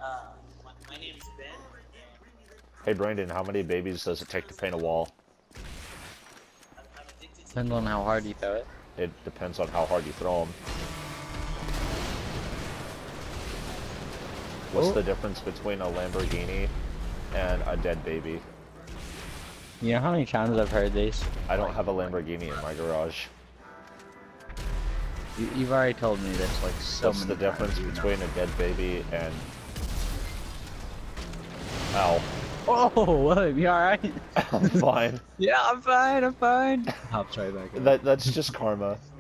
My name's Ben. Hey Brandon, how many babies does it take to paint a wall? I'm addicted to Depends on how hard you throw it. It depends on how hard you throw them. What's the difference between a Lamborghini and a dead baby? You know how many times I've heard these? I don't have a Lamborghini in my garage. You've already told me this like so What's many the difference times, you know. between a dead baby and... Ow. Oh, what? You alright? I'm fine. Yeah, I'm fine, I'm fine. Hops right back in. That's just karma.